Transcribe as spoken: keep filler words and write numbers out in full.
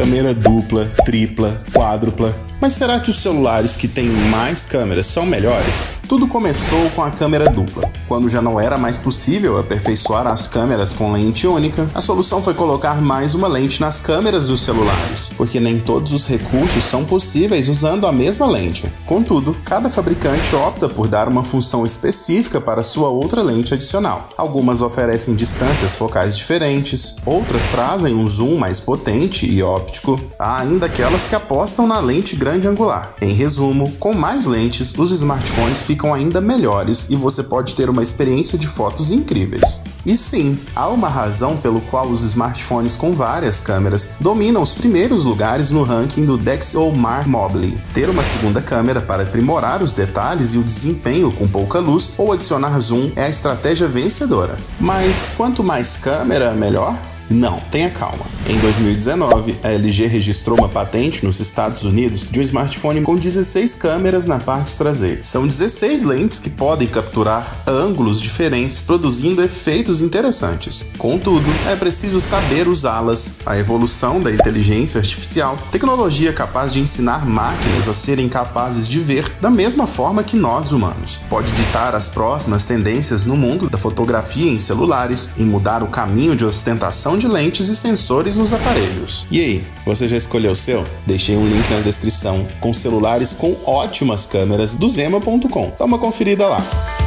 câmera dupla, tripla, quádrupla. Mas será que os celulares que têm mais câmeras são melhores? Tudo começou com a câmera dupla. Quando já não era mais possível aperfeiçoar as câmeras com lente única, a solução foi colocar mais uma lente nas câmeras dos celulares, porque nem todos os recursos são possíveis usando a mesma lente. Contudo, cada fabricante opta por dar uma função específica para sua outra lente adicional. Algumas oferecem distâncias focais diferentes, outras trazem um zoom mais potente e óptico, há ainda aquelas que apostam na lente grande angular. Em resumo, com mais lentes, os smartphones ficam ainda melhores e você pode ter uma experiência de fotos incríveis. E sim, há uma razão pelo qual os smartphones com várias câmeras dominam os primeiros lugares no ranking do DxOMark Ter uma segunda câmera para aprimorar os detalhes e o desempenho com pouca luz ou adicionar zoom é a estratégia vencedora. Mas quanto mais câmera, melhor? Não, tenha calma. Em dois mil e dezenove, a L G registrou uma patente nos Estados Unidos de um smartphone com dezesseis câmeras na parte traseira. São dezesseis lentes que podem capturar ângulos diferentes, produzindo efeitos interessantes. Contudo, é preciso saber usá-las. A evolução da inteligência artificial, tecnologia capaz de ensinar máquinas a serem capazes de ver da mesma forma que nós humanos, pode ditar as próximas tendências no mundo da fotografia em celulares e mudar o caminho de ostentação de lentes e sensores nos aparelhos. E aí, você já escolheu o seu? Deixei um link na descrição com celulares com ótimas câmeras do Zema ponto com. Dá uma conferida lá.